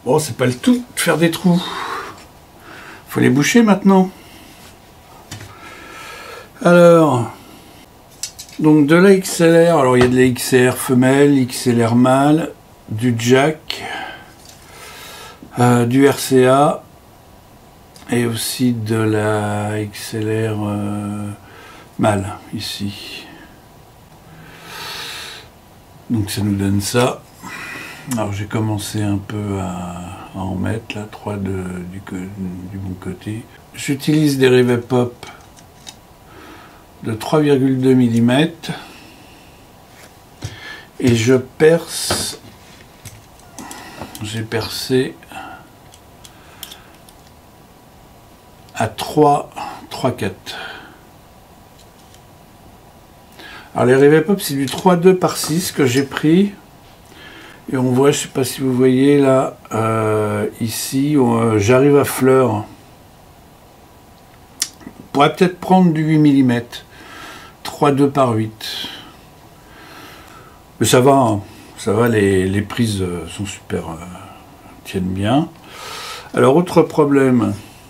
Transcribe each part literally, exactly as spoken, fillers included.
Bon, c'est pas le tout de faire des trous. Faut les boucher maintenant. Alors, donc de la X L R, alors il y a de la X L R femelle, X L R mâle, du jack, euh, du R C A et aussi de la X L R euh, mâle ici. Donc ça nous donne ça. Alors j'ai commencé un peu à, à en mettre là, trois de, du, du bon côté. J'utilise des rivets pop de trois virgule deux millimètres et je perce, j'ai percé à trois, trois, quatre. Alors les rivets pop c'est du trois deux par six que j'ai pris et on voit, je sais pas si vous voyez là, euh, ici euh, j'arrive à fleur. On pourrait peut-être prendre du huit millimètres. trois deux par huit. Mais ça va, hein. Ça va, les, les prises sont super, euh, tiennent bien. Alors, autre problème,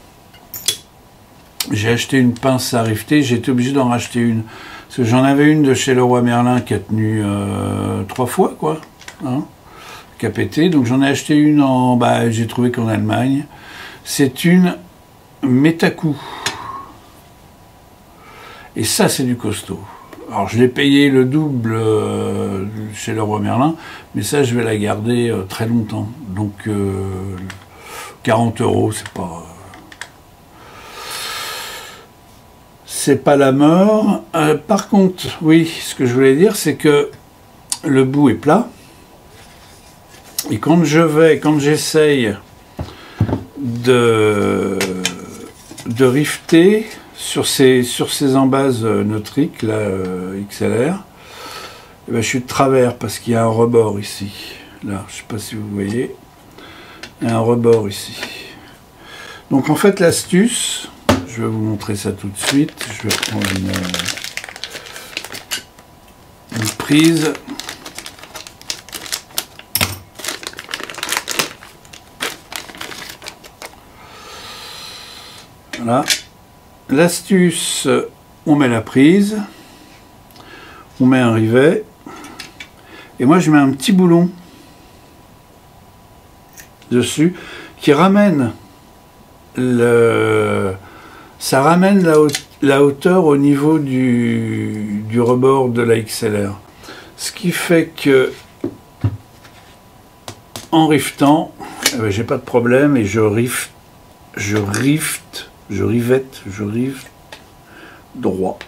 j'ai acheté une pince à rifter, j'ai été obligé d'en racheter une. Parce que j'en avais une de chez Leroy Merlin qui a tenu euh, trois fois, quoi, hein, qui a pété. Donc j'en ai acheté une en, bah, j'ai trouvé qu'en Allemagne. C'est une Metaku. Et ça, c'est du costaud. Alors, je l'ai payé le double euh, chez Leroy Merlin, mais ça, je vais la garder euh, très longtemps. Donc, euh, quarante euros, c'est pas... c'est pas la mort. Euh, par contre, oui, ce que je voulais dire, c'est que le bout est plat. Et quand je vais, quand j'essaye de, de rifter... Sur ces, sur ces embases euh, neutriques, là, euh, X L R, eh ben, je suis de travers parce qu'il y a un rebord ici. Là, je ne sais pas si vous voyez. Il y a un rebord ici. Donc en fait, l'astuce, je vais vous montrer ça tout de suite. Je vais prendre une, une prise. Voilà. L'astuce, on met la prise, on met un rivet, et moi je mets un petit boulon dessus qui ramène le, ça ramène la, haute, la hauteur au niveau du, du rebord de la X L R. Ce qui fait que en riftant, eh ben, j'ai pas de problème et je rift, je rift. Je rivette, je rive droit.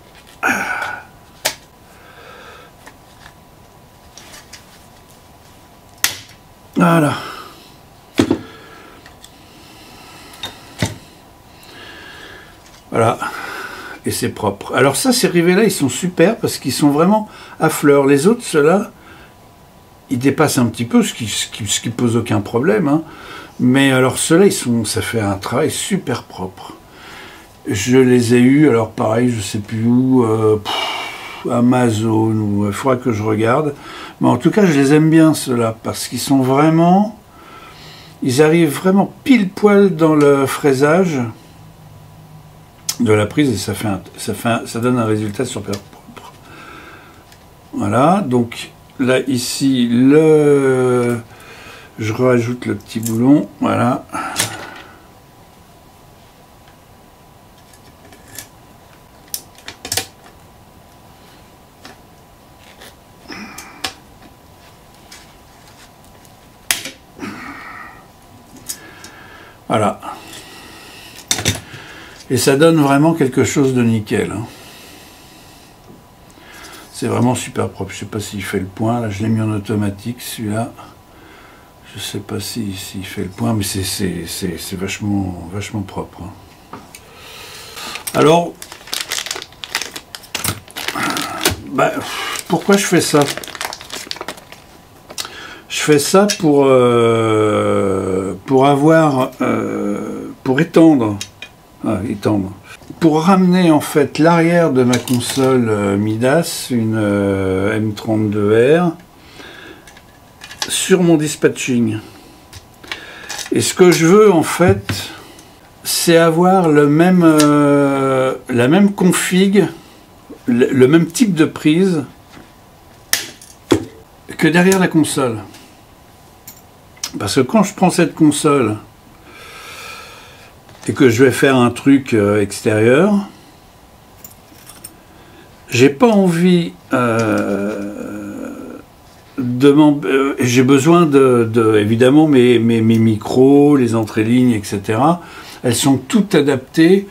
Voilà. Voilà. Et c'est propre. Alors ça, ces rivets-là, ils sont super parce qu'ils sont vraiment à fleur. Les autres, ceux-là, ils dépassent un petit peu, ce qui, ce qui, ce qui pose aucun problème, hein. Mais alors ceux-là, ils sont, ça fait un travail super propre. Je les ai eus, alors pareil, je sais plus où, euh, pff, Amazon, ou il faudra que je regarde. Mais en tout cas, je les aime bien ceux-là, parce qu'ils sont vraiment, ils arrivent vraiment pile poil dans le fraisage de la prise et ça fait, un, ça fait, un, ça donne un résultat super propre. Voilà, donc là ici le je rajoute le petit boulon, voilà. Voilà. Et ça donne vraiment quelque chose de nickel, hein. C'est vraiment super propre. Je ne sais pas s'il fait le point. Là, je l'ai mis en automatique, celui-là. Je ne sais pas s'il si, si fait le point, mais c'est vachement, vachement propre, hein. Alors, bah, pourquoi je fais ça? Je fais ça pour, euh, pour avoir, euh, pour étendre, ah, étendre, pour ramener en fait l'arrière de ma console euh, Midas, une euh, M trente-deux R, sur mon dispatching. Et ce que je veux en fait, c'est avoir le même, euh, la même config, le, le même type de prise que derrière la console. Parce que quand je prends cette console et que je vais faire un truc euh, extérieur, j'ai pas envie euh, de m'en... Euh, j'ai besoin de, de... Évidemment, mes, mes, mes micros, les entrées lignes, et cetera, elles sont toutes adaptées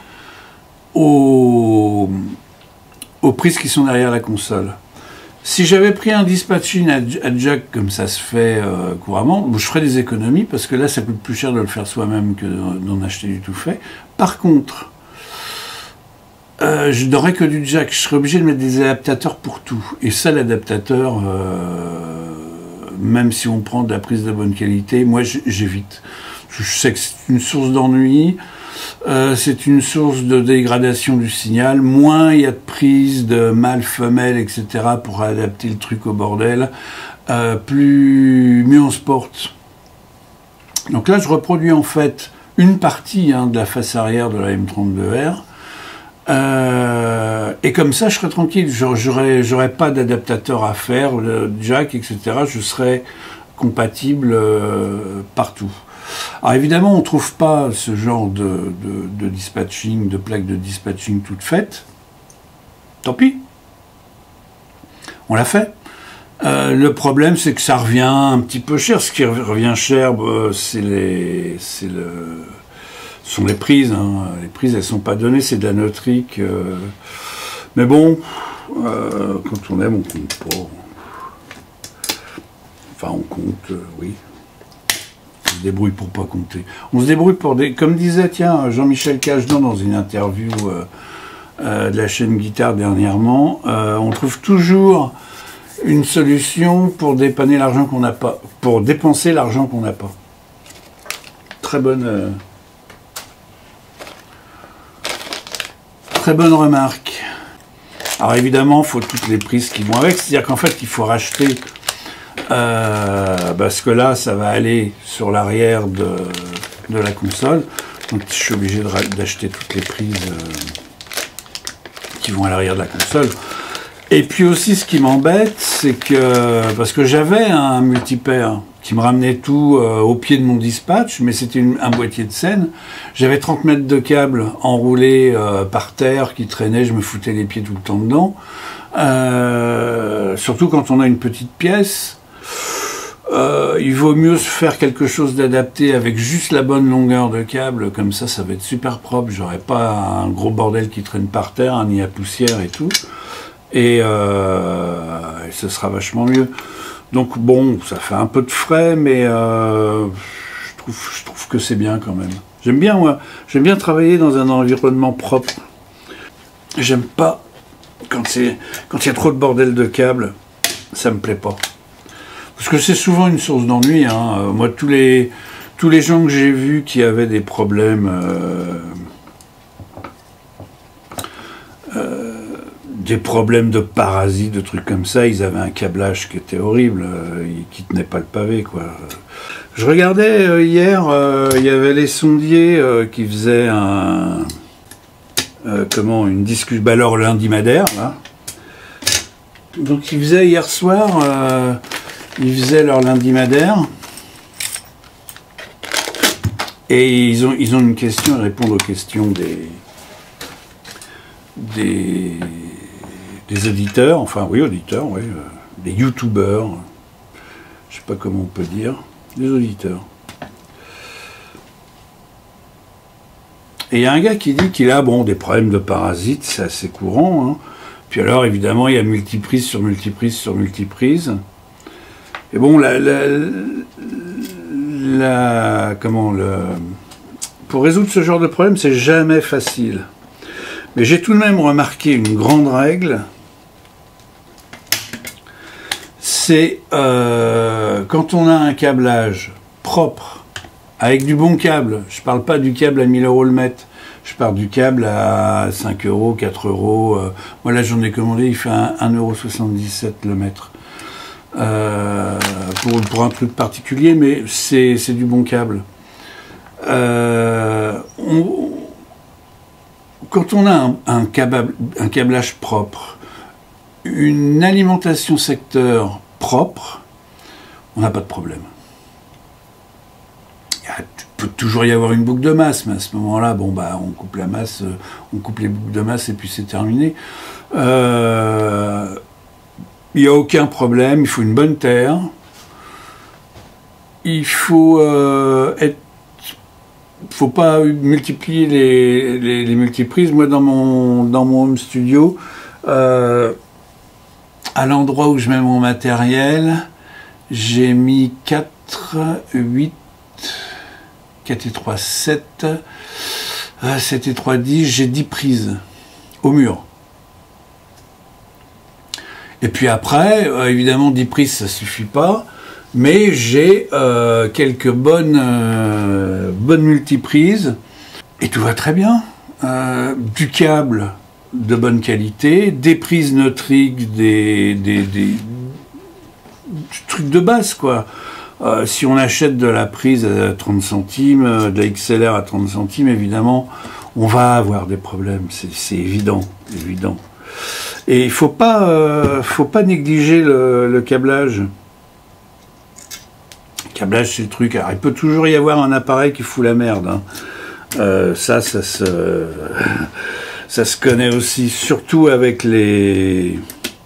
aux, aux prises qui sont derrière la console. Si j'avais pris un dispatching à jack comme ça se fait euh, couramment, je ferais des économies parce que là ça coûte plus cher de le faire soi-même que d'en acheter du tout fait. Par contre, euh, je n'aurais que du jack, je serais obligé de mettre des adaptateurs pour tout. Et ça, l'adaptateur, euh, même si on prend de la prise de bonne qualité, moi j'évite. Je sais que c'est une source d'ennui. Euh, c'est une source de dégradation du signal. Moins il y a de prises, de mâles, femelles, et cetera pour adapter le truc au bordel, euh, plus mieux on se porte. Donc là, je reproduis en fait une partie hein, de la face arrière de la M trente-deux R. Euh, et comme ça, je serais tranquille. J'aurais, j'aurais pas d'adaptateur à faire, le jack, et cetera. Je serais compatible euh, partout. Alors évidemment, on ne trouve pas ce genre de, de, de dispatching, de plaques de dispatching toutes faites. Tant pis. On l'a fait. Euh, le problème, c'est que ça revient un petit peu cher. Ce qui revient cher, bah, c'est les, c'est le, sont les prises. Hein. Les prises, elles ne sont pas données, c'est de la neutrique. Euh, mais bon, euh, quand on aime, on compte pas. Enfin, on compte, euh, oui. On se débrouille pour pas compter. On se débrouille pour des... Comme disait, tiens, Jean-Michel Cagedan dans une interview euh, euh, de la chaîne Guitare dernièrement, euh, on trouve toujours une solution pour dépanner l'argent qu'on n'a pas, pour dépenser l'argent qu'on n'a pas. Très bonne... Euh, très bonne remarque. Alors évidemment, il faut toutes les prises qui vont avec, c'est-à-dire qu'en fait, il faut racheter... Euh, parce que là, ça va aller sur l'arrière de, de la console. Donc, je suis obligé d'acheter toutes les prises euh, qui vont à l'arrière de la console. Et puis aussi, ce qui m'embête, c'est que... Parce que j'avais un multipaire qui me ramenait tout euh, au pied de mon dispatch, mais c'était un boîtier de scène. J'avais trente mètres de câbles enroulés euh, par terre qui traînaient, je me foutais les pieds tout le temps dedans. Euh, surtout quand on a une petite pièce. Euh, il vaut mieux se faire quelque chose d'adapté avec juste la bonne longueur de câble, comme ça, ça va être super propre. J'aurai pas un gros bordel qui traîne par terre, un nid à poussière et tout. Et, euh, et ce sera vachement mieux. Donc bon, ça fait un peu de frais, mais euh, je trouve, je trouve que c'est bien quand même. J'aime bien, moi, j'aime bien travailler dans un environnement propre. J'aime pas quand c'est, quand il y a trop de bordel de câbles, ça me plaît pas. Parce que c'est souvent une source d'ennui. Hein. Moi, tous les, tous les gens que j'ai vus qui avaient des problèmes, euh, euh, des problèmes de parasites, de trucs comme ça, ils avaient un câblage qui était horrible, euh, qui tenait pas le pavé, quoi. Je regardais euh, hier, euh, il y avait les sondiers euh, qui faisaient un, euh, comment, une discussion, bah alors lundi Madère, là. Donc ils faisaient hier soir. Euh, Ils faisaient leur lundi Madère et ils ont, ils ont une question, ils répondent aux questions des, des, des auditeurs, enfin oui, auditeurs, oui, euh, des youtubeurs, je sais pas comment on peut dire, des auditeurs. Et il y a un gars qui dit qu'il a bon, des problèmes de parasites, c'est assez courant, hein. Puis alors évidemment il y a multiprise sur multiprise sur multiprise. Et bon, la, la, la, comment, le, pour résoudre ce genre de problème, c'est jamais facile. Mais j'ai tout de même remarqué une grande règle, c'est euh, quand on a un câblage propre, avec du bon câble, je ne parle pas du câble à mille euros le mètre, je parle du câble à cinq euros, quatre euros, euh, moi là j'en ai commandé, il fait un euro soixante-dix-sept le mètre. Euh, pour, pour un truc particulier, mais c'est du bon câble. euh, on, quand on a un, un, câble, un câblage propre, une alimentation secteur propre, on n'a pas de problème. Il peut toujours y avoir une boucle de masse, mais à ce moment-là, bon, bah, on coupe la masse, on coupe les boucles de masse et puis c'est terminé. Euh, il n'y a aucun problème, il faut une bonne terre. Il faut euh, être, faut pas multiplier les, les, les multiprises. Moi, dans mon dans mon home studio, euh, à l'endroit où je mets mon matériel, j'ai mis quatre, huit, quatre et trois, sept, sept et trois, dix. J'ai dix prises au mur. Et puis après, euh, évidemment, dix prises, ça suffit pas. Mais j'ai euh, quelques bonnes, euh, bonnes multiprises et tout va très bien. Euh, du câble de bonne qualité, des prises Neutrik, des, des, des, des trucs de base quoi. Euh, si on achète de la prise à trente centimes, de la X L R à trente centimes, évidemment, on va avoir des problèmes. C'est évident, évident. Et il faut pas, euh, faut pas négliger le, le câblage. Câblage, c'est le truc. Alors, il peut toujours y avoir un appareil qui fout la merde. Hein. Euh, ça, ça se, ça se connaît aussi, surtout avec les,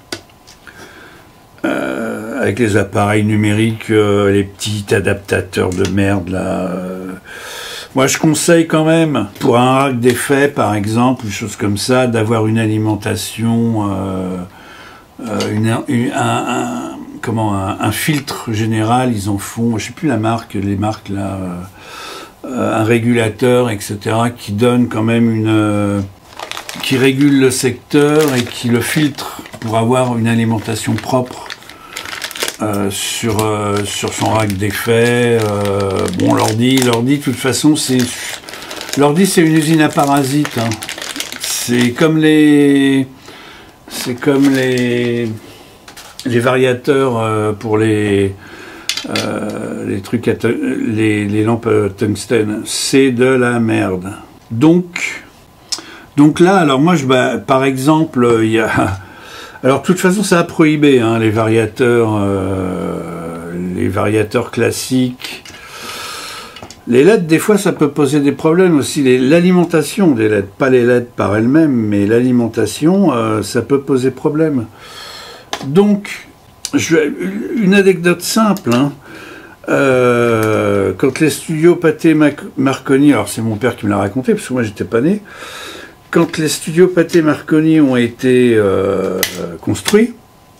euh, avec les appareils numériques, euh, les petits adaptateurs de merde là. Euh. Moi, je conseille quand même, pour un rack d'effets, par exemple, une chose comme ça, d'avoir une alimentation, euh, euh, une, une, un, un comment un, un filtre général, ils en font, je sais plus la marque, les marques là, euh, un régulateur, et cetera, qui donne quand même une, euh, qui régule le secteur et qui le filtre pour avoir une alimentation propre euh, sur euh, sur son rack d'effets. Euh, bon, l'ordi, l'ordi, de toute façon, c'est l'ordi, c'est une usine à parasites. Hein. C'est comme les, c'est comme les les variateurs euh, pour les, euh, les trucs à les, les lampes à tungstène, c'est de la merde. Donc, donc là, alors moi, je, bah, par exemple, il y a, alors de toute façon, ça a prohibé hein, les variateurs, euh, les variateurs classiques. Les L E D, des fois, ça peut poser des problèmes aussi. L'alimentation des L E D, pas les L E D par elles-mêmes, mais l'alimentation, euh, ça peut poser problème. Donc, je, une anecdote simple, hein. euh, quand les studios Pathé Marconi, alors c'est mon père qui me l'a raconté, parce que moi j'étais pas né, quand les studios Pathé Marconi ont été euh, construits,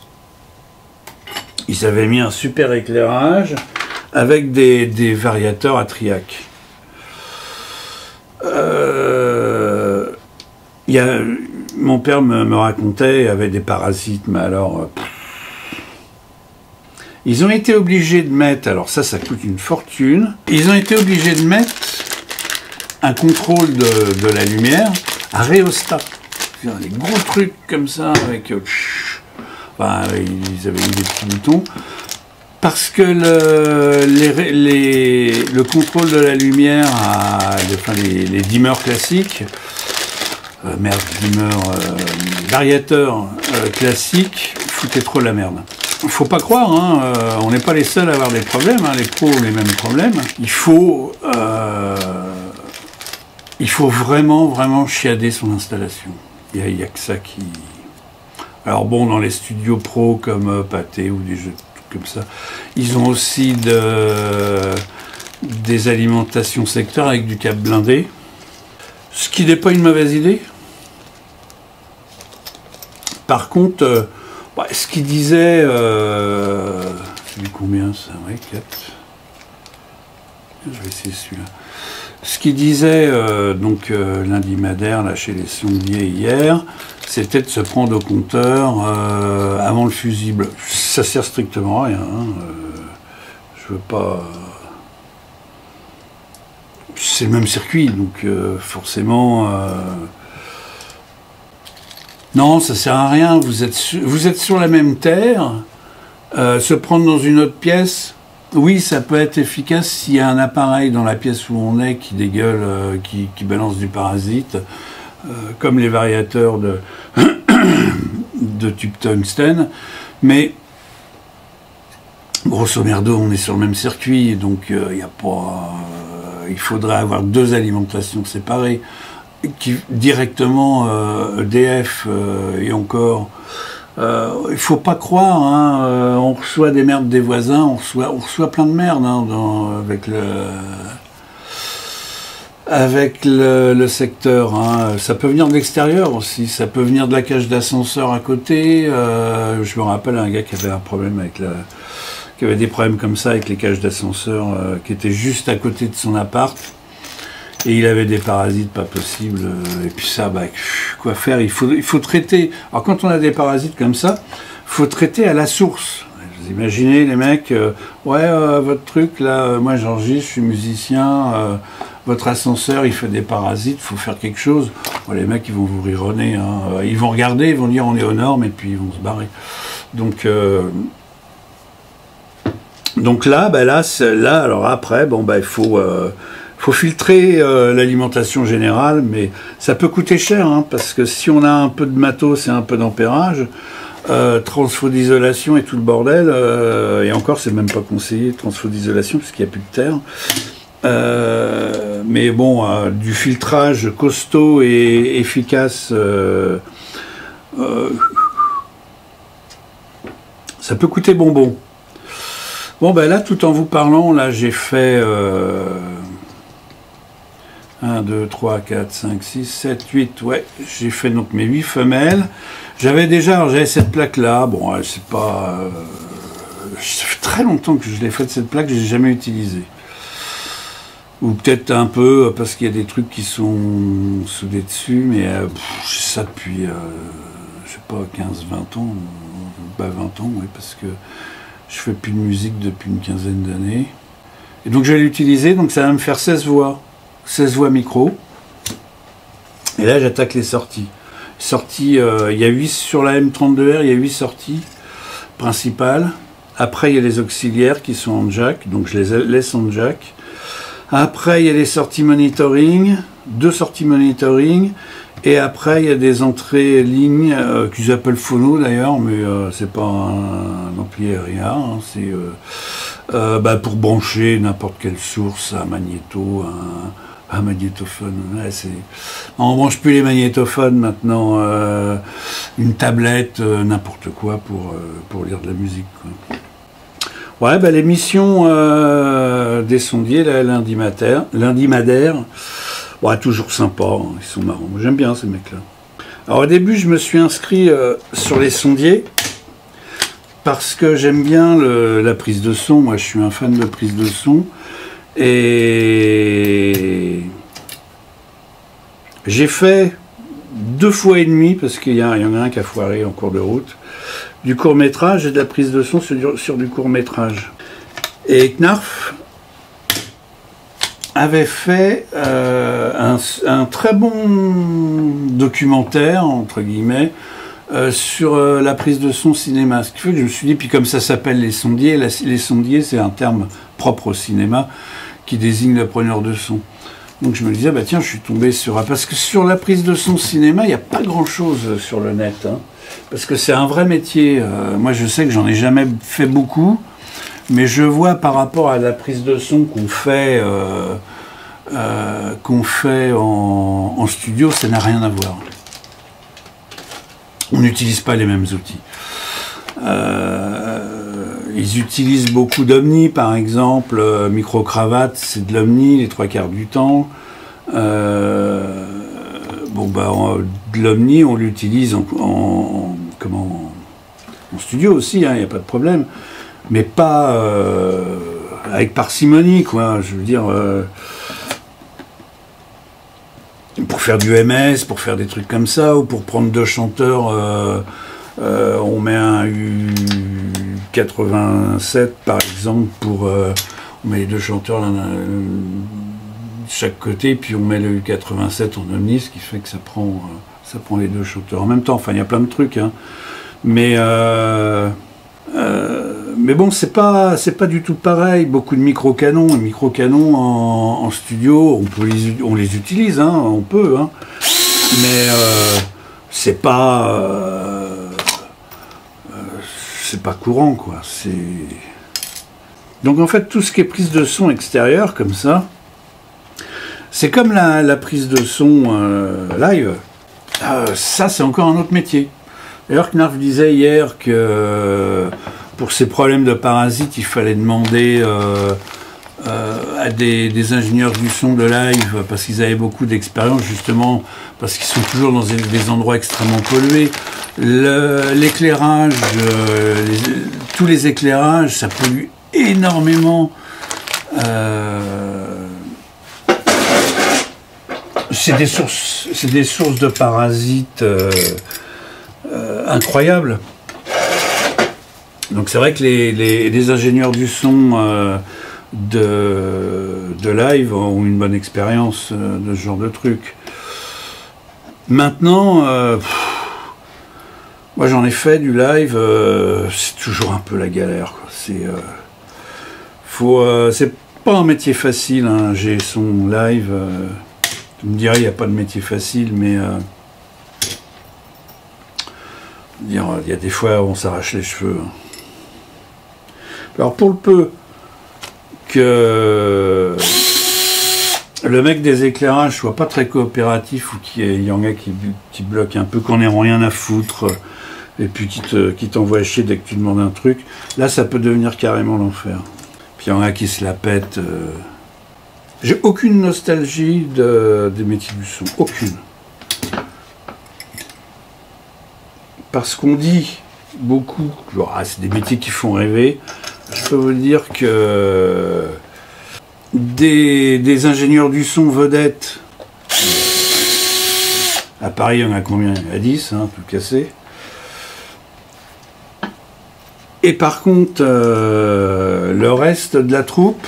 ils avaient mis un super éclairage avec des, des variateurs à triac. Euh, y a, mon père me, me racontait, il y avait des parasites, mais alors... Pff, ils ont été obligés de mettre, alors ça, ça coûte une fortune, ils ont été obligés de mettre un contrôle de, de la lumière à rhéostat. Des gros trucs comme ça, avec... Euh, enfin, ils avaient mis des petits boutons. Parce que le, les, les, le contrôle de la lumière, à, enfin, les, les dimmers classiques, euh, merde, dimmer, euh, variateur euh, classique, foutait trop la merde. Faut pas croire, hein, euh, on n'est pas les seuls à avoir des problèmes, hein, les pros ont les mêmes problèmes. Il faut, euh, il faut vraiment, vraiment chiader son installation. Il n'y a, a que ça qui... Alors bon, dans les studios pro comme euh, Pathé ou des jeux comme ça, ils ont aussi de, des alimentations secteur avec du câble blindé, ce qui n'est pas une mauvaise idée. Par contre, euh, bah, ce qu'il disait, euh, c'est combien ça? Ouais, quatre. Je vais essayer celui-là. Ce qu'il disait euh, donc euh, lundi Madère là chez les sondiers hier, c'était de se prendre au compteur euh, avant le fusible. Ça sert strictement à rien. Hein. Euh, je veux pas. C'est le même circuit, donc euh, forcément. Euh... Non, ça sert à rien. Vous êtes sur, vous êtes sur la même terre. Euh, se prendre dans une autre pièce, oui, ça peut être efficace s'il y a un appareil dans la pièce où on est qui dégueule, euh, qui, qui balance du parasite, euh, comme les variateurs de, de tube tungstène. Mais grosso merdo, on est sur le même circuit, donc il euh, y a pas, euh, il faudrait avoir deux alimentations séparées, qui directement euh, E D F euh, et encore. Euh, il faut pas croire, hein, euh, on reçoit des merdes des voisins, on reçoit, on reçoit plein de merdes hein, dans, avec le avec le, le secteur. Hein. Ça peut venir de l'extérieur aussi, ça peut venir de la cage d'ascenseur à côté. Euh, je me rappelle un gars qui avait un problème avec la, qui avait des problèmes comme ça avec les cages d'ascenseur euh, qui étaient juste à côté de son appart. Et il avait des parasites pas possibles. Et puis ça, bah, quoi faire, il faut, il faut traiter. Alors quand on a des parasites comme ça, il faut traiter à la source. Vous imaginez les mecs, euh, ouais, euh, votre truc, là, euh, moi j'enregistre, je suis musicien, euh, votre ascenseur, il fait des parasites, il faut faire quelque chose. Bon, les mecs, ils vont vous rironner. Hein. Ils vont regarder, ils vont dire on est aux normes, et puis ils vont se barrer. Donc... Euh, donc là, bah là, là, alors après, bon, bah il faut... Euh, Il faut filtrer euh, l'alimentation générale, mais ça peut coûter cher, hein, parce que si on a un peu de matos et un peu d'ampérage, euh, transfo d'isolation et tout le bordel, euh, et encore c'est même pas conseillé, transfo d'isolation, parce qu'il n'y a plus de terre. Euh, mais bon, euh, du filtrage costaud et efficace, euh, euh, ça peut coûter bonbon. Bon, ben là, tout en vous parlant, là j'ai fait... Euh, un, deux, trois, quatre, cinq, six, sept, huit, ouais, j'ai fait donc mes huit femelles. J'avais déjà, j'avais cette plaque-là, bon, c'est pas... Euh, ça fait très longtemps que je l'ai faite, cette plaque, je l'ai jamais utilisée. Ou peut-être un peu, parce qu'il y a des trucs qui sont soudés dessus, mais euh, j'ai ça depuis, euh, je sais pas, quinze, vingt ans, pas vingt ans, oui, parce que je fais plus de musique depuis une quinzaine d'années. Et donc je vais l'utiliser, donc ça va me faire seize voix. seize voix micro. Et là, j'attaque les sorties. Sorties, euh, il y a huit sur la M trente-deux R, il y a huit sorties principales. Après, il y a les auxiliaires qui sont en jack, donc je les laisse en jack. Après, il y a les sorties monitoring, deux sorties monitoring. Et après, il y a des entrées lignes euh, qu'ils appellent phono d'ailleurs, mais euh, c'est pas un, un ampli R I A, hein, c'est euh, euh, bah, pour brancher n'importe quelle source, un magnéto, un, un magnétophone. Ouais, on ne branche plus les magnétophones maintenant, euh, une tablette, euh, n'importe quoi pour, euh, pour lire de la musique, quoi. Ouais, bah, l'émission euh, des sondiers, là, lundi matin, lundi madère. Ouais, toujours sympa, hein, ils sont marrants. J'aime bien ces mecs-là. Alors au début, je me suis inscrit euh, sur les sondiers parce que j'aime bien le, la prise de son. Moi, je suis un fan de prise de son. Et j'ai fait deux fois et demi, parce qu'il y, y en a un qui a foiré en cours de route, du court-métrage et de la prise de son sur du, sur du court-métrage. Et Knarf avait fait euh, un, un très bon documentaire, entre guillemets, euh, sur euh, la prise de son cinéma. Ce qui fait que je me suis dit, puis comme ça s'appelle les sondiers, la, les sondiers c'est un terme propre au cinéma qui désigne le preneur de son. Donc je me disais, bah tiens, je suis tombé sur... Parce que sur la prise de son cinéma, il n'y a pas grand-chose sur le net, hein, parce que c'est un vrai métier. Euh, moi je sais que j'en ai jamais fait beaucoup, mais je vois par rapport à la prise de son qu'on fait, euh, euh, qu'on fait en, en studio, ça n'a rien à voir. On n'utilise pas les mêmes outils. Euh, ils utilisent beaucoup d'Omni, par exemple. Euh, Micro-cravate, c'est de l'Omni les trois quarts du temps. Euh, bon, bah, on, de l'Omni, on l'utilise en, en, comment, en studio aussi, il hein, n'y a pas de problème. Mais pas euh, avec parcimonie, quoi. Je veux dire, euh, pour faire du M S, pour faire des trucs comme ça, ou pour prendre deux chanteurs, euh, euh, on met un U quatre-vingt-sept par exemple, pour euh, on met les deux chanteurs l'un de chaque côté, puis on met le U quatre-vingt-sept en omni, ce qui fait que ça prend, euh, ça prend les deux chanteurs en même temps. Enfin, il y a plein de trucs, hein. Mais euh, euh, mais bon, c'est pas, c'est pas du tout pareil. Beaucoup de micro-canons, et micro-canons en, en studio, on, peut les, on les utilise, hein, on peut, hein. Mais euh, c'est pas, euh, euh, c'est pas courant, quoi. C'est donc en fait tout ce qui est prise de son extérieure comme ça, c'est comme la, la prise de son euh, live. Euh, ça, c'est encore un autre métier. D'ailleurs, Knarf disait hier que euh, pour ces problèmes de parasites, il fallait demander euh, euh, à des, des ingénieurs du son de live, parce qu'ils avaient beaucoup d'expérience, justement, parce qu'ils sont toujours dans des, des endroits extrêmement pollués. L'éclairage, euh, les, tous les éclairages, ça pollue énormément. Euh, c'est des sources, c'est des sources de parasites euh, euh, incroyables. Donc c'est vrai que les, les, les ingénieurs du son euh, de, de live ont une bonne expérience euh, de ce genre de truc. Maintenant, euh, pff, moi j'en ai fait du live, euh, c'est toujours un peu la galère, quoi. C'est euh, faut, euh, c'est pas un métier facile, hein, j'ai son live. Euh, tu me dirais, il n'y a pas de métier facile, mais euh, dire, il y a des fois où on s'arrache les cheveux. Hein. Alors pour le peu que le mec des éclairages soit pas très coopératif ou qu'il y en a qui, qui bloquent un peu, qu'on n'ait rien à foutre et puis qui te, qui t'envoie chier dès que tu demandes un truc, là ça peut devenir carrément l'enfer. Puis il y en a qui se la pètent. Euh... J'ai aucune nostalgie de, des métiers du son, aucune. Parce qu'on dit beaucoup, genre, ah, c'est des métiers qui font rêver. Je peux vous dire que des, des ingénieurs du son vedettes, à Paris, il y en a combien? Il y en a dix, hein, tout cassé. Et par contre, euh, le reste de la troupe,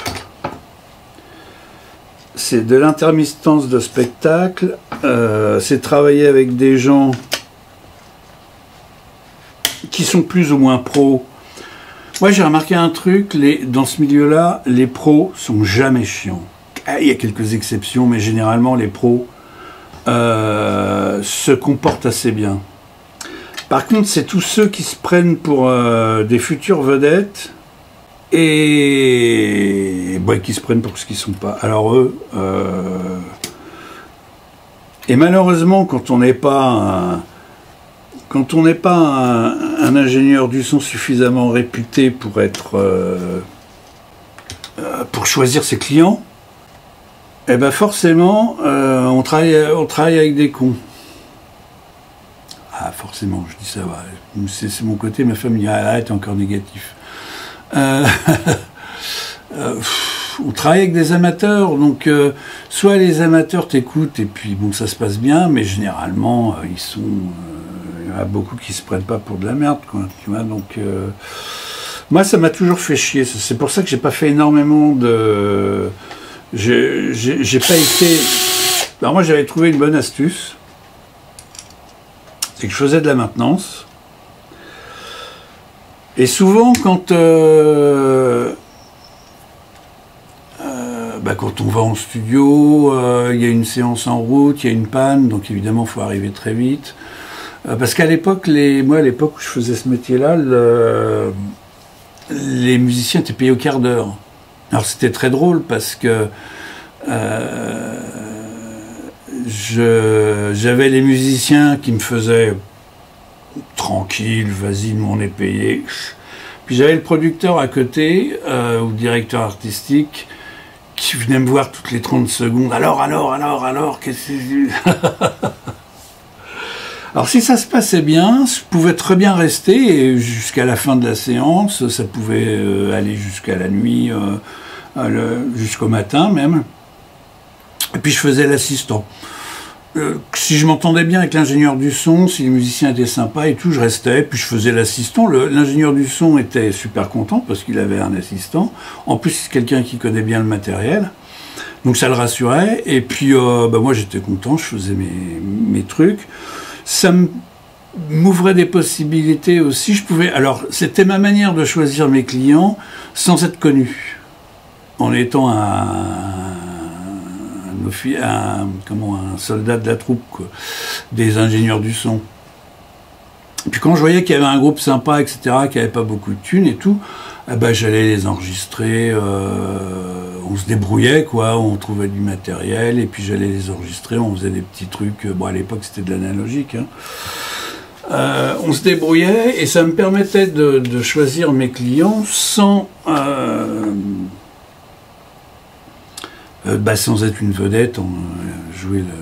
c'est de l'intermittence de spectacle, euh, c'est travailler avec des gens qui sont plus ou moins pros. Moi, j'ai remarqué un truc, les, dans ce milieu-là, les pros sont jamais chiants. Il y a quelques exceptions, mais généralement, les pros euh, se comportent assez bien. Par contre, c'est tous ceux qui se prennent pour euh, des futures vedettes et bah, qui se prennent pour ce qu'ils ne sont pas. Alors eux, euh, et malheureusement, quand on n'est pas un, quand on n'est pas un, un ingénieur du son suffisamment réputé pour être euh, euh, pour choisir ses clients, eh ben forcément, euh, on travaille, on travaille avec des cons. Ah, forcément, je dis ça, ouais. c'est mon côté, ma femme dit, ah, t'es encore négatif. Euh, euh, pff, on travaille avec des amateurs, donc euh, soit les amateurs t'écoutent et puis bon, ça se passe bien, mais généralement, euh, ils sont, euh, il y en a beaucoup qui se prennent pas pour de la merde, quoi, tu vois, donc euh, moi, ça m'a toujours fait chier, c'est pour ça que j'ai pas fait énormément de... J'ai pas été... Alors moi, j'avais trouvé une bonne astuce, c'est que je faisais de la maintenance. Et souvent, quand, euh, euh, bah, quand on va en studio, euh, il y a une séance en route, il y a une panne, donc évidemment, il faut arriver très vite. Euh, parce qu'à l'époque, les, moi, à l'époque où je faisais ce métier-là, le, les musiciens étaient payés au quart d'heure. Alors c'était très drôle parce que euh, j'avais les musiciens qui me faisaient tranquille, vas-y, nous on est payé. Puis j'avais le producteur à côté, euh, ou le directeur artistique, qui venait me voir toutes les trente secondes. Alors, alors, alors, alors, qu'est-ce que c'est? Alors si ça se passait bien, je pouvais très bien rester jusqu'à la fin de la séance, ça pouvait euh, aller jusqu'à la nuit, euh, jusqu'au matin même. Et puis je faisais l'assistant. Euh, si je m'entendais bien avec l'ingénieur du son, si les musiciens étaient sympas et tout, je restais, puis je faisais l'assistant. L'ingénieur du son était super content parce qu'il avait un assistant. En plus, c'est quelqu'un qui connaît bien le matériel. Donc ça le rassurait. Et puis, euh, bah, moi, j'étais content, je faisais mes, mes trucs. Ça me m'ouvrait des possibilités aussi. Je pouvais, alors, c'était ma manière de choisir mes clients sans être connu, en étant un, un, un, comment, un soldat de la troupe, quoi, des ingénieurs du son. Et puis quand je voyais qu'il y avait un groupe sympa, et cetera, qui n'avait pas beaucoup de thunes et tout, eh ben, j'allais les enregistrer, euh, on se débrouillait, quoi, on trouvait du matériel, et puis j'allais les enregistrer, on faisait des petits trucs, bon à l'époque c'était de l'analogique, hein. Euh, on se débrouillait, et ça me permettait de, de choisir mes clients sans, euh, euh, bah, sans être une vedette, on euh, jouait le...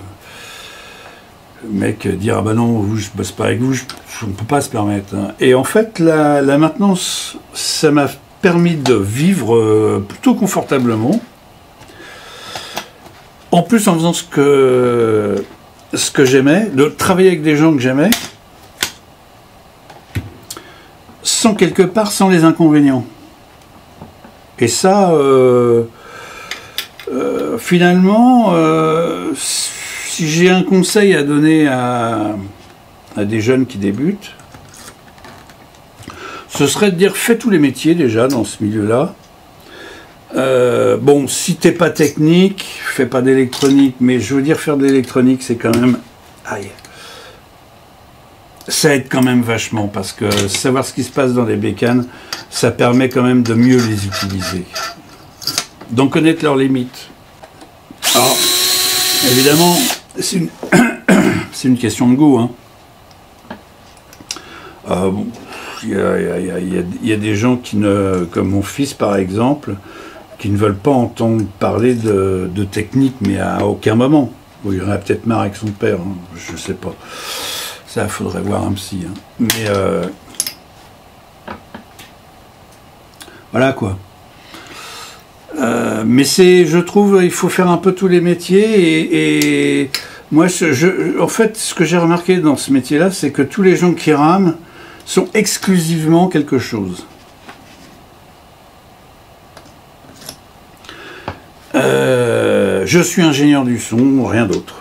Le mec dire ah ben non, vous, je bosse pas avec vous, je, on ne peut pas se permettre. Hein. Et en fait, la, la maintenance, ça m'a permis de vivre euh, plutôt confortablement. En plus, en faisant ce que, ce que j'aimais, de travailler avec des gens que j'aimais, sans quelque part, sans les inconvénients. Et ça, euh, euh, finalement, euh, si j'ai un conseil à donner à, à des jeunes qui débutent, ce serait de dire fais tous les métiers déjà dans ce milieu-là. Euh, bon, si t'es pas technique, fais pas d'électronique, mais je veux dire faire de l'électronique, c'est quand même... Aïe. Ça aide quand même vachement, parce que savoir ce qui se passe dans les bécanes, ça permet quand même de mieux les utiliser. D'en connaître leurs limites. Alors, évidemment... C'est une, une question de goût. Hein. Euh, bon, il y a, y a, y a, y a des gens qui ne, comme mon fils par exemple, qui ne veulent pas entendre parler de, de technique, mais à aucun moment. Bon, il y en a peut-être marre avec son père, hein, je ne sais pas. Ça, il faudrait voir un psy. Hein. Mais euh, voilà quoi. Euh, mais c'est, je trouve, il faut faire un peu tous les métiers et, et moi, je, je, en fait, ce que j'ai remarqué dans ce métier-là, c'est que tous les gens qui rament sont exclusivement quelque chose. Euh, je suis ingénieur du son, rien d'autre.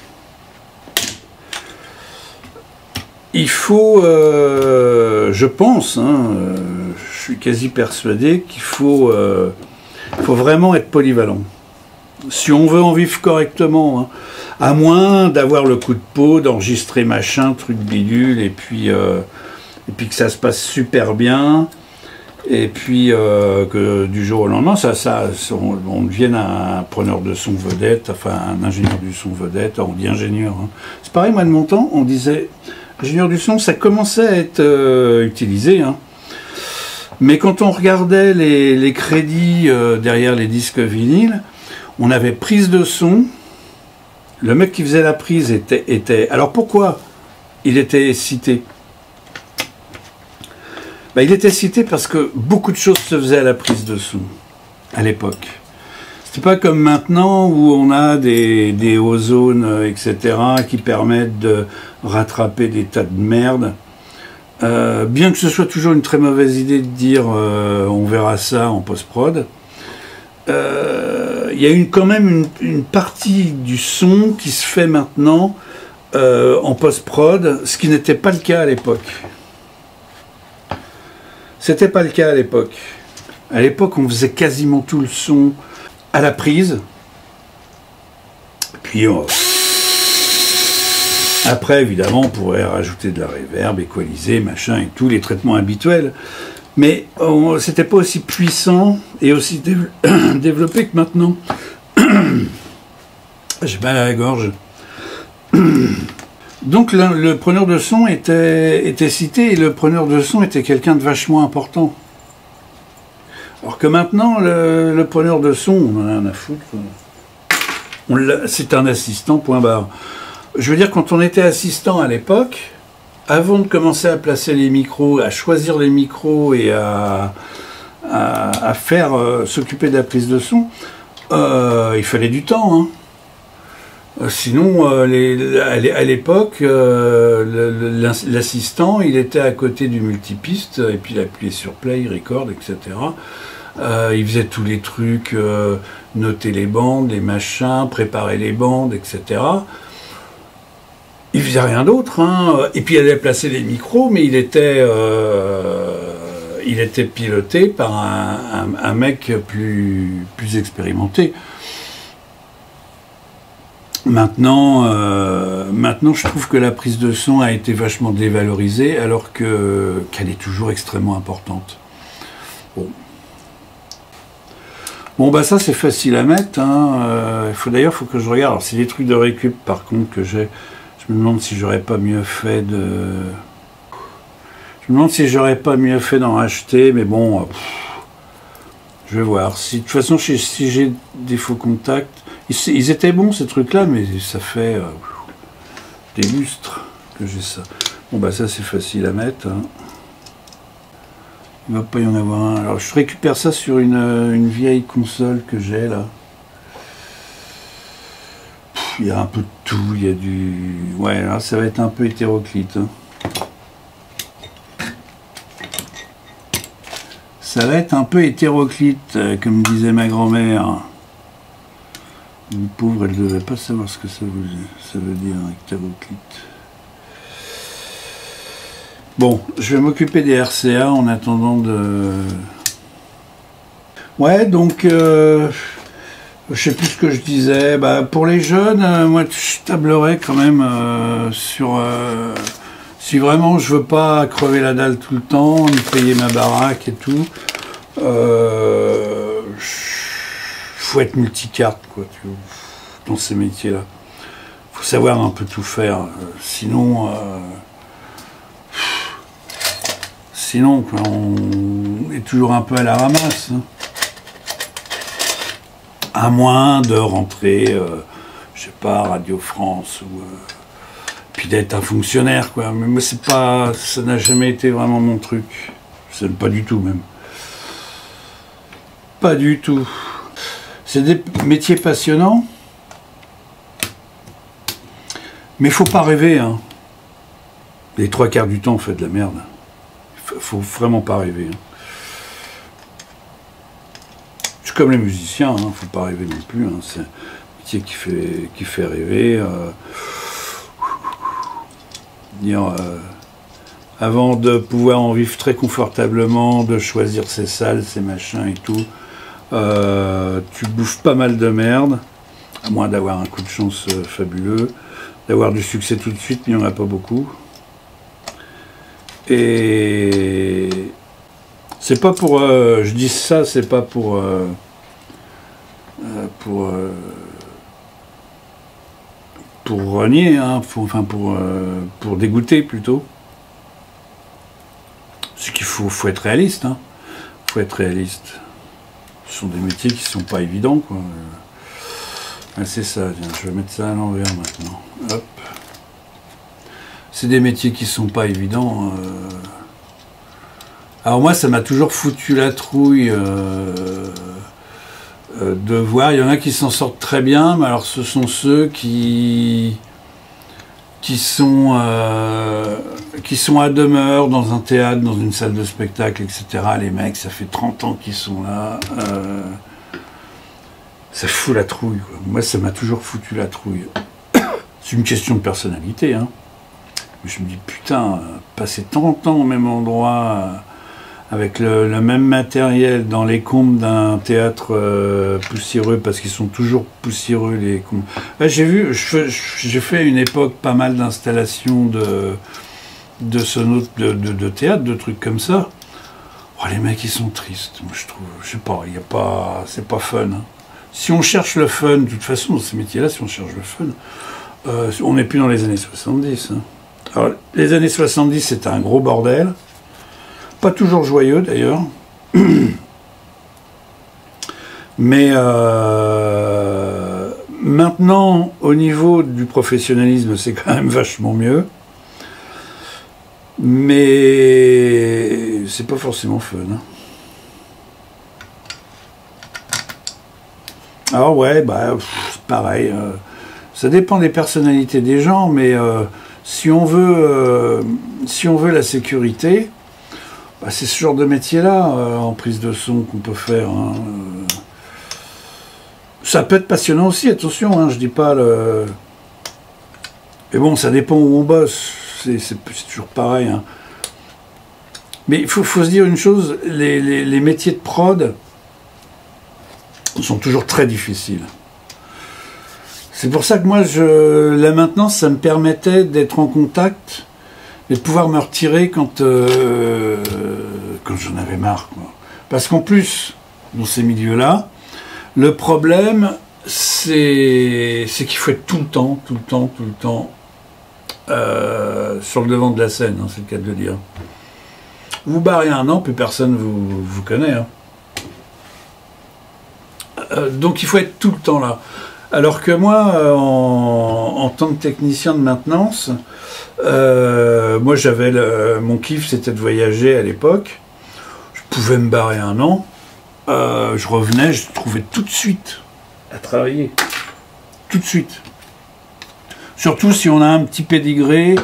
Il faut, euh, je pense, hein, euh, je suis quasi persuadé qu'il faut... Euh, Il faut vraiment être polyvalent. Si on veut en vivre correctement, hein, à moins d'avoir le coup de peau, d'enregistrer machin, truc bidule, et puis, euh, et puis que ça se passe super bien, et puis euh, que du jour au lendemain, ça, ça, on, on devienne un preneur de son vedette, enfin un ingénieur du son vedette, on dit ingénieur. Hein. C'est pareil, moi de mon temps, on disait ingénieur du son, ça commençait à être euh, utilisé, hein. Mais quand on regardait les, les crédits euh, derrière les disques vinyles, on avait prise de son. Le mec qui faisait la prise était... était... Alors pourquoi il était cité? Ben, il était cité parce que beaucoup de choses se faisaient à la prise de son, à l'époque. C'est pas comme maintenant où on a des, des ozones, et cetera, qui permettent de rattraper des tas de merde. Euh, bien que ce soit toujours une très mauvaise idée de dire euh, on verra ça en post-prod, il euh, y a une, quand même une, une partie du son qui se fait maintenant euh, en post-prod, ce qui n'était pas le cas à l'époque. C'était pas le cas à l'époque. À l'époque, on faisait quasiment tout le son à la prise. Puis on... Après, évidemment, on pourrait rajouter de la reverb, équaliser, machin et tout, les traitements habituels. Mais c'était pas aussi puissant et aussi dé développé que maintenant. J'ai mal à la gorge. Donc le, le preneur de son était, était cité et le preneur de son était quelqu'un de vachement important. Alors que maintenant, le, le preneur de son, on en a rien à foutre. C'est un assistant, point barre. Je veux dire, quand on était assistant à l'époque, avant de commencer à placer les micros, à choisir les micros et à, à, à faire euh, s'occuper de la prise de son, euh, il fallait du temps. Hein. Sinon, euh, les, à l'époque, euh, l'assistant, il était à côté du multipiste, et puis il appuyait sur play, record, et cetera. Euh, il faisait tous les trucs, euh, noter les bandes, les machins, préparer les bandes, et cetera. il faisait rien d'autre, hein. Et puis il allait placer les micros, mais il était, euh, il était piloté par un, un, un mec plus, plus expérimenté. Maintenant, euh, maintenant, je trouve que la prise de son a été vachement dévalorisée, alors que qu'elle est toujours extrêmement importante. Bon. Bon, bah ça c'est facile à mettre. Hein. Euh, faut, d'ailleurs, il faut que je regarde. Alors, c'est des trucs de récup, par contre, que j'ai. Je me demande si j'aurais pas mieux fait de. Je me demande si j'aurais pas mieux fait d'en acheter, mais bon, euh, pff, je vais voir. Si, de toute façon, si, si j'ai des faux contacts, ils, ils étaient bons ces trucs-là, mais ça fait euh, des lustres que j'ai ça. Bon, bah ça c'est facile à mettre. Hein. Il ne va pas y en avoir un. Alors je récupère ça sur une, une vieille console que j'ai là. Pff, il y a un peu de tout, il y a du... Ouais, là ça va être un peu hétéroclite. Hein. Ça va être un peu hétéroclite, comme disait ma grand-mère. Une pauvre, elle ne devait pas savoir ce que ça veut, ça veut dire, hétéroclite. Bon, je vais m'occuper des R C A en attendant de... Ouais, donc, euh, je sais plus ce que je disais. Bah, pour les jeunes, euh, moi, je tablerais quand même euh, sur... Euh, si vraiment je veux pas crever la dalle tout le temps, ni payer ma baraque et tout, euh, faut être multicarte, quoi, tu vois, dans ces métiers-là. Faut savoir un peu tout faire. Euh, sinon... Euh, Sinon, quoi, on est toujours un peu à la ramasse. Hein. À moins de rentrer, euh, je sais pas, Radio France, ou euh, puis d'être un fonctionnaire, quoi. Mais moi, c'est pas, ça n'a jamais été vraiment mon truc. C'est pas du tout, même. Pas du tout. C'est des métiers passionnants, mais faut pas rêver. Hein. Les trois quarts du temps, on fait de la merde. Faut vraiment pas rêver. Hein. C'est comme les musiciens, hein, faut pas rêver non plus. Hein. C'est un métier qui fait, qui fait rêver. Euh, dire, euh, avant de pouvoir en vivre très confortablement, de choisir ses salles, ses machins et tout, euh, tu bouffes pas mal de merde, à moins d'avoir un coup de chance euh, fabuleux, d'avoir du succès tout de suite, mais il n'y en a pas beaucoup. Et c'est pas pour, euh, je dis ça, c'est pas pour, euh, euh, pour, euh, pour renier, hein, pour, enfin pour, euh, pour dégoûter plutôt. C'est qu'il faut, faut être réaliste, hein. Faut être réaliste. Ce sont des métiers qui sont pas évidents, quoi. Ah, c'est ça. Tiens, je vais mettre ça à l'envers maintenant. Hop. C'est des métiers qui sont pas évidents. Euh... Alors moi, ça m'a toujours foutu la trouille euh... Euh, de voir. Il y en a qui s'en sortent très bien, mais alors ce sont ceux qui qui sont euh... qui sont à demeure dans un théâtre, dans une salle de spectacle, et cetera. Les mecs, ça fait trente ans qu'ils sont là. Euh... Ça fout la trouille, quoi. Moi, ça m'a toujours foutu la trouille. C'est une question de personnalité, hein. Je me dis, putain, passer trente ans au même endroit, avec le, le même matériel, dans les combes d'un théâtre euh, poussiéreux, parce qu'ils sont toujours poussiéreux, les combes. J'ai vu, j'ai fait à une époque pas mal d'installations de, de sonos de, de, de théâtre, de trucs comme ça. Oh, les mecs, ils sont tristes, moi, je trouve. Je sais pas, il y a pas, c'est pas fun. Hein. Si on cherche le fun, de toute façon, dans ces métiers-là, si on cherche le fun, euh, on n'est plus dans les années soixante-dix. Hein. Alors, les années soixante-dix, c'était un gros bordel. Pas toujours joyeux, d'ailleurs. Mais euh, maintenant, au niveau du professionnalisme, c'est quand même vachement mieux. Mais c'est pas forcément fun. Hein. Alors ouais, bah, c'est pareil. Euh, ça dépend des personnalités des gens, mais... Euh, Si on veut, euh, si on veut la sécurité, bah c'est ce genre de métier-là, euh, en prise de son, qu'on peut faire. Hein. Ça peut être passionnant aussi, attention, hein, je dis pas le... Mais bon, ça dépend où on bosse, c'est toujours pareil. Hein. Mais il faut, faut se dire une chose, les, les, les métiers de prod sont toujours très difficiles. C'est pour ça que moi, je, la maintenance, ça me permettait d'être en contact et de pouvoir me retirer quand, euh, quand j'en avais marre. Quoi. Parce qu'en plus, dans ces milieux-là, le problème, c'est qu'il faut être tout le temps, tout le temps, tout le temps euh, sur le devant de la scène, hein, c'est le cas de le dire. Vous barrez un an, plus personne vous, vous connaît. Hein. Euh, donc il faut être tout le temps là. Alors que moi, euh, en, en tant que technicien de maintenance, euh, moi j'avais mon kiff, c'était de voyager à l'époque. Je pouvais me barrer un an. Euh, je revenais, je trouvais tout de suite à travailler. Tout de suite. Surtout si on a un petit pédigré.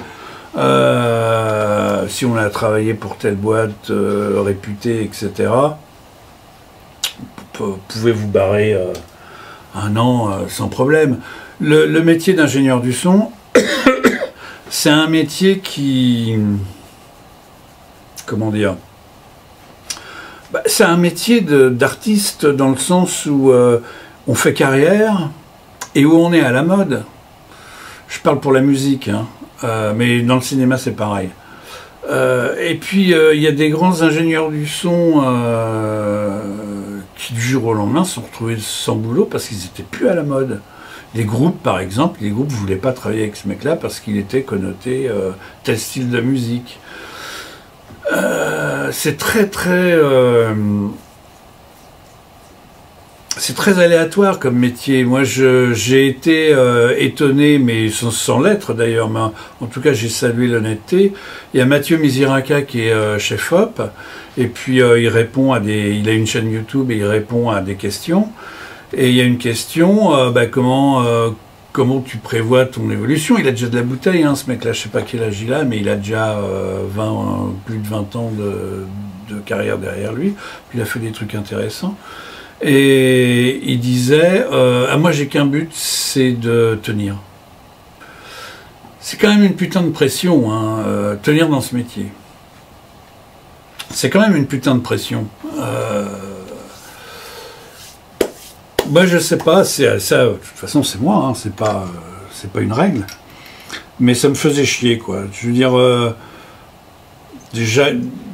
Euh, si on a travaillé pour telle boîte euh, réputée, et cetera, vous pouvez vous barrer euh, un an euh, sans problème. Le, le métier d'ingénieur du son, c'est un métier qui... Comment dire bah, c'est un métier d'artiste dans le sens où euh, on fait carrière et où on est à la mode. Je parle pour la musique, hein. Euh, mais dans le cinéma c'est pareil. Euh, et puis il euh, y a des grands ingénieurs du son euh, qui du jour au lendemain se sont retrouvés sans boulot parce qu'ils n'étaient plus à la mode. Les groupes par exemple, les groupes ne voulaient pas travailler avec ce mec-là parce qu'il était connoté euh, tel style de musique. Euh, c'est très très... Euh, c'est très aléatoire comme métier. Moi, j'ai été euh, étonné, mais sans, sans l'être d'ailleurs, mais en tout cas, j'ai salué l'honnêteté. Il y a Mathieu Miziraka qui est euh, chef op, et puis euh, il répond à des... Il a une chaîne YouTube et il répond à des questions. Et il y a une question, euh, bah, comment, euh, comment tu prévois ton évolution? Il a déjà de la bouteille, hein, ce mec-là, je sais pas quel âge il a, mais il a déjà euh, vingt, plus de vingt ans de, de carrière derrière lui. Il a fait des trucs intéressants. Et il disait, euh, ah, moi j'ai qu'un but, c'est de tenir. C'est quand même une putain de pression, hein, euh, tenir dans ce métier. C'est quand même une putain de pression. Euh, moi je sais pas, c'est ça. De toute façon c'est moi, hein, c'est pas, euh, c'est pas une règle. Mais ça me faisait chier, quoi. Je veux dire, euh, déjà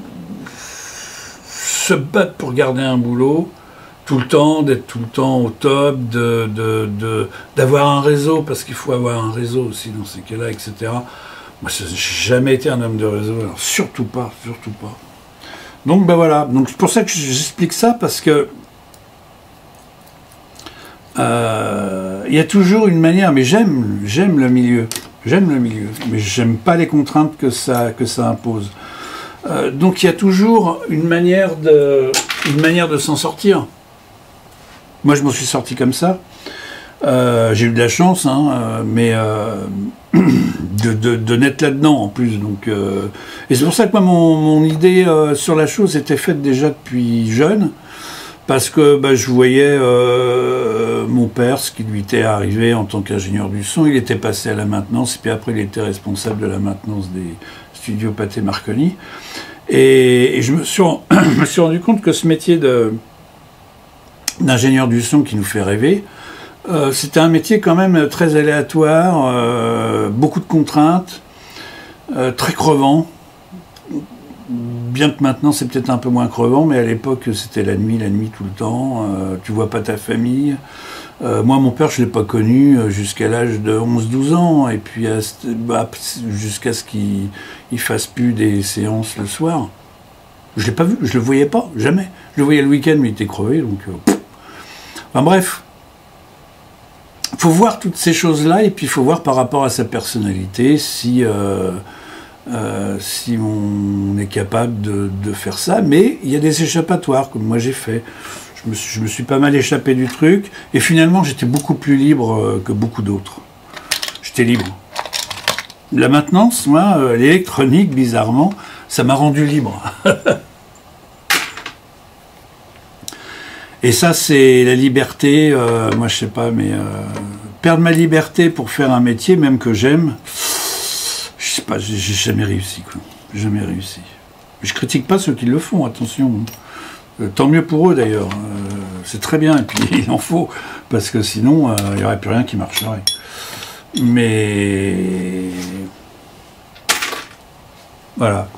se battre pour garder un boulot. Tout le temps, d'être tout le temps au top, de, de, de, d'avoir un réseau, parce qu'il faut avoir un réseau aussi dans ces cas-là, et cetera. Moi, je n'ai jamais été un homme de réseau, alors surtout pas, surtout pas. Donc, ben voilà, donc c'est pour ça que j'explique ça, parce que euh, il y a toujours une manière, mais j'aime, j'aime le milieu, j'aime le milieu, mais j'aime pas les contraintes que ça, que ça impose. Euh, donc, il y a toujours une manière de, une manière de s'en sortir. Moi, je m'en suis sorti comme ça. Euh, j'ai eu de la chance, hein, euh, mais euh, de, de, de naître là-dedans, en plus. Donc, euh, et c'est pour ça que moi, mon, mon idée euh, sur la chose était faite déjà depuis jeune, parce que bah, je voyais euh, mon père, ce qui lui était arrivé en tant qu'ingénieur du son. Il était passé à la maintenance, et puis après, il était responsable de la maintenance des studios Pathé Marconi. Et, et je, me suis, je me suis rendu compte que ce métier de d'ingénieur du son qui nous fait rêver, euh, c'était un métier quand même très aléatoire, euh, beaucoup de contraintes, euh, très crevant, bien que maintenant c'est peut-être un peu moins crevant, mais à l'époque c'était la nuit, la nuit tout le temps, euh, tu vois pas ta famille. Euh, moi mon père je l'ai pas connu jusqu'à l'âge de onze douze ans, et puis bah, jusqu'à ce qu'il il fasse plus des séances le soir. Je l'ai pas vu, je le voyais pas, jamais. Je le voyais le week-end, mais il était crevé, donc... Euh, Enfin bref, il faut voir toutes ces choses-là, et puis il faut voir par rapport à sa personnalité si, euh, euh, si on est capable de, de faire ça. Mais il y a des échappatoires, comme moi j'ai fait. Je me, suis, je me suis pas mal échappé du truc, et finalement j'étais beaucoup plus libre que beaucoup d'autres. J'étais libre. La maintenance, moi, l'électronique, bizarrement, ça m'a rendu libre. Et ça, c'est la liberté, euh, moi je sais pas, mais euh, perdre ma liberté pour faire un métier, même que j'aime, je sais pas, j'ai jamais réussi, quoi. Jamais réussi. Je critique pas ceux qui le font, attention. Euh, tant mieux pour eux, d'ailleurs. Euh, c'est très bien, et puis il en faut, parce que sinon, il euh, n'y aurait plus rien qui marcherait. Mais... Voilà.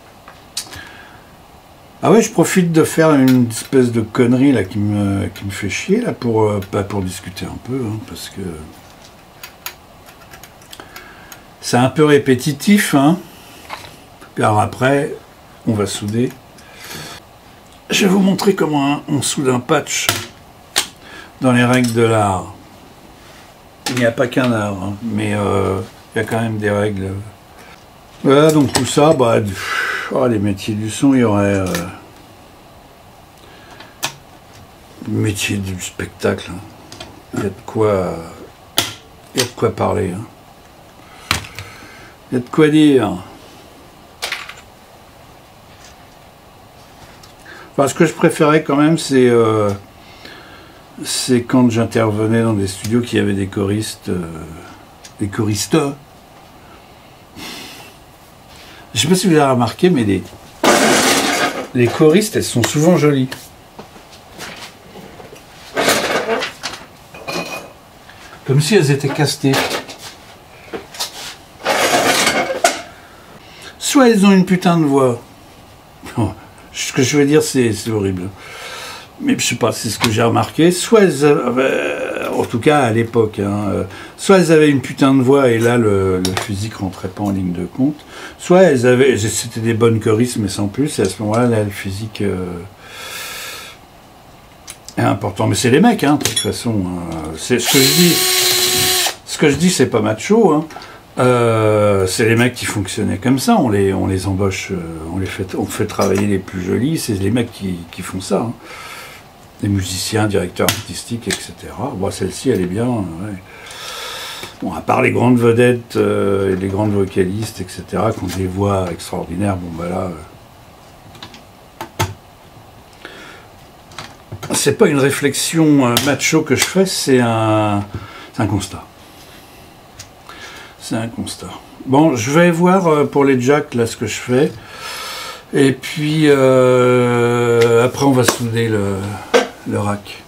Ah ouais, je profite de faire une espèce de connerie là qui me, qui me fait chier là pour, euh, pas pour discuter un peu, hein, parce que c'est un peu répétitif, hein. Alors après, on va souder. Je vais vous montrer comment on soude un patch dans les règles de l'art. Il n'y a pas qu'un art, hein, mais euh, il y a quand même des règles. Voilà, donc tout ça, bah, oh, les métiers du son, il y aurait euh, le métier du spectacle. Hein. Il y a de quoi, il y a de quoi parler. Hein. Il y a de quoi dire. Enfin, ce que je préférais quand même, c'est euh, c'est quand j'intervenais dans des studios qui avaient des choristes, euh, des choristes. Je sais pas si vous avez remarqué, mais les, les choristes, elles sont souvent jolies. Comme si elles étaient castées. Soit elles ont une putain de voix. Ce que je veux dire, c'est horrible. Mais je sais pas, c'est ce que j'ai remarqué. Soit elles avaient, en tout cas à l'époque, hein, soit elles avaient une putain de voix et là le, le physique rentrait pas en ligne de compte. Soit elles avaient, c'était des bonnes choristes mais sans plus. Et à ce moment-là, là, le physique euh, est important. Mais c'est les mecs, hein, de toute façon. Euh, c'est ce que je dis. Ce que je dis, c'est pas macho. Hein. Euh, c'est les mecs qui fonctionnaient comme ça, on les, on les embauche, euh, on les fait, on fait travailler les plus jolis, c'est les mecs qui, qui font ça. Hein. Les musiciens, directeurs artistiques, et cetera. Bon, celle-ci, elle est bien. Ouais. Bon, à part les grandes vedettes euh, et les grandes vocalistes, et cetera, qui ont des voix extraordinaires, bon, bah là. Euh, c'est pas une réflexion euh, macho que je fais, c'est un, c'est un constat. C'est un constat. Bon, je vais voir euh, pour les jacks, là, ce que je fais. Et puis, euh, après, on va souder le, le rack.